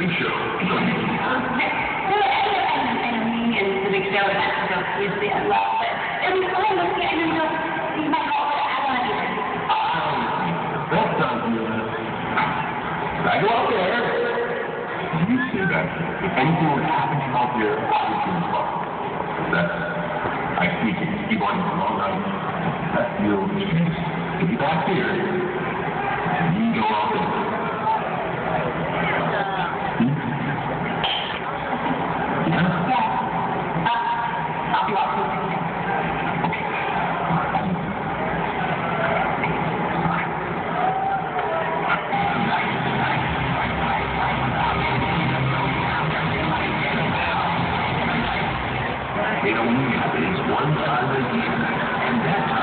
big show. The big show in Mexico is the love, but it was fun looking at him and you might not want to add on either. That sounds good. I go out there. You see that if anything would happen out there, I would be responsible. That's, I speak to Steve on a long night. That's the old business. If you're back here, you go out there. It only happens one time a year, and that